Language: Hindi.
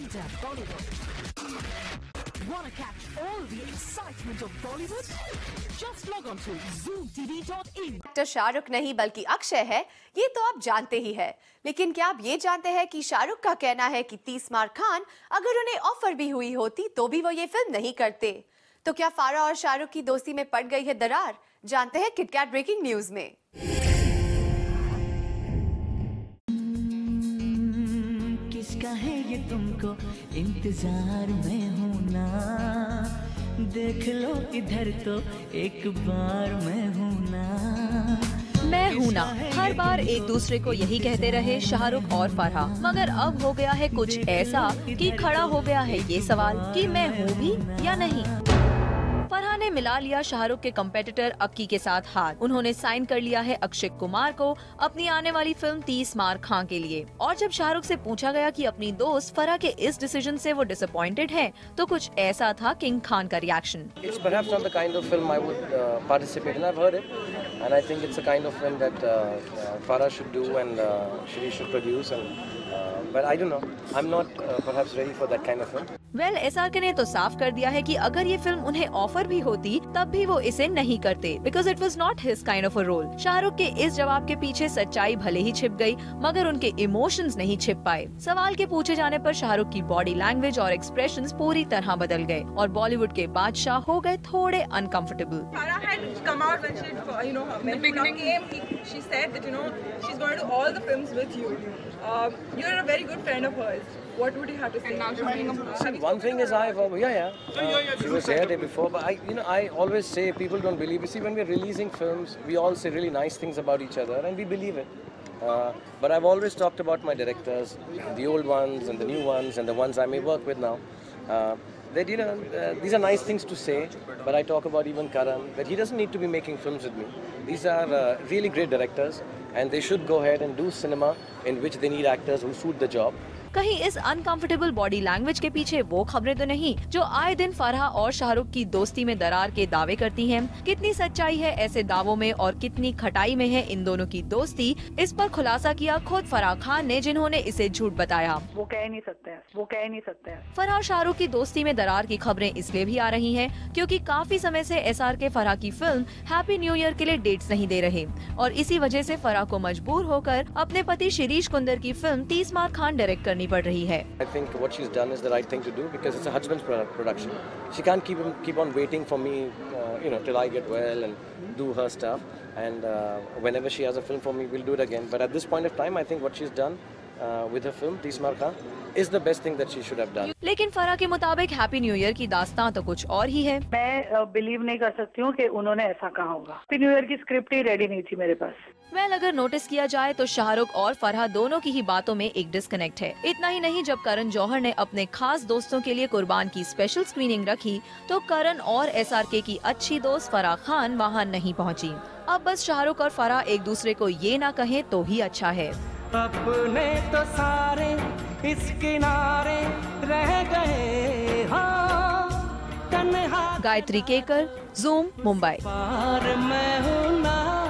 Enter Bollywood. Wanna catch all the excitement of Bollywood? Just log on to zoomtv.in. Actor Shahrukh नहीं बल्कि अक्षय है, ये तो आप जानते ही है। लेकिन क्या आप ये जानते हैं कि शाहरुख का कहना है कि 30 मार खान अगर उन्हें ऑफर भी हुई होती तो भी वो ये फिल्म नहीं करते। तो क्या फारा और शाहरुख की दोस्ती में पड़ गई है दरार? जानते हैं किटकैट ब्रेकिंग न्यूज में। किसका है ये तुमको इंतजार में हूँ ना, देख लो इधर तो एक बार मैं हूँ ना। मैं हूं ना हर बार एक दूसरे को यही कहते रहे शाहरुख और फरहा, मगर अब हो गया है कुछ ऐसा कि खड़ा हो गया है ये सवाल कि मैं हूं भी या नहीं। फरहा ने मिला लिया शाहरुख के कंपेटिटर अक्की के साथ हाथ। उन्होंने साइन कर लिया है अक्षय कुमार को अपनी आने वाली फिल्म 30 मार खां के लिए। और जब शाहरुख से पूछा गया कि अपनी दोस्त फरहा के इस डिसीजन से वो डिसअपॉइंटेड हैं, तो कुछ ऐसा था किंग खान का reaction. It's perhaps not the kind of film I would participate in. I've heard it, and I think it's the kind of film that Farah should do and she should produce. But I don't know. I'm not perhaps ready for that kind of film. Well SRK ने तो साफ कर दिया है कि अगर ये फिल्म उन्हें ऑफर भी होती तब भी वो इसे नहीं करते, because it was not his kind of a role. Shahrukh के इस जवाब के पीछे सच्चाई भले ही छिप गई, मगर उनके इमोशंस नहीं छिप पाए। सवाल के पूछे जाने पर शाहरुख की बॉडी लैंग्वेज और एक्सप्रेशंस पूरी तरह बदल गए और बॉलीवुड के बादशाह हो गए थोड़े uncomfortable. What would you have to say? One thing is she was here day before, but I always say people don't believe. You see, when we're releasing films, we all say really nice things about each other, and we believe it. But I've always talked about my directors, the old ones and the new ones, and the ones I may work with now. That these are nice things to say, but I talk about even Karan, that he doesn't need to be making films with me. These are really great directors, and they should go ahead and do cinema in which they need actors who suit the job. कहीं इस अनकंफर्टेबल बॉडी लैंग्वेज के पीछे वो खबरें तो नहीं जो आए दिन फरहा और शाहरुख की दोस्ती में दरार के दावे करती हैं? कितनी सच्चाई है ऐसे दावों में और कितनी खटाई में है इन दोनों की दोस्ती, इस पर खुलासा किया खुद फराह खान ने, जिन्होंने इसे झूठ बताया। वो कह नहीं सकते हैं। फरहा शाहरुख की दोस्ती में दरार की खबरें इसलिए भी आ रही हैं क्योंकि काफी समय से SRK फरहा की फिल्म हैप्पी न्यू ईयर के लिए डेट्स नहीं दे रहे और इसी वजह से फरहा को मजबूर होकर अपने पति शिरीष कुंदर की फिल्म 30 मार खान डायरेक्ट करनी पड़ रही है। I think what she's done is the right thing to do because it's a husband's production. She can't keep on waiting for me, till I get well and do her stuff. And whenever she has a film for me, we'll do it again. But at this point of time, I think what she's done with her film 30 मार खां is the best thing that she should have done. लेकिन फरहा के मुताबिक हैप्पी न्यू ईयर की दास्तां तो कुछ और ही है। मैं बिलीव नहीं कर सकती हूँ कि उन्होंने ऐसा कहा होगा। हैप्पी न्यू ईयर की स्क्रिप्ट ही रेडी नहीं थी मेरे पास। वेल अगर नोटिस किया जाए तो शाहरुख और फरहा दोनों की ही बातों में एक डिस्कनेक्ट है। इतना ही नहीं, जब करण जौहर ने अपने खास दोस्तों के लिए कुर्बान की स्पेशल स्क्रीनिंग रखी तो करण और SRK की अच्छी दोस्त फराह खान वहाँ नहीं पहुँची। अब बस शाहरुख और फरहा एक दूसरे को ये ना कहें तो ही अच्छा है। अपने तो सारे इस किनारे रह गए, हाँ तन्हा गायत्री केकर, ज़ूम, मुंबई। पार मैं हूँ ना।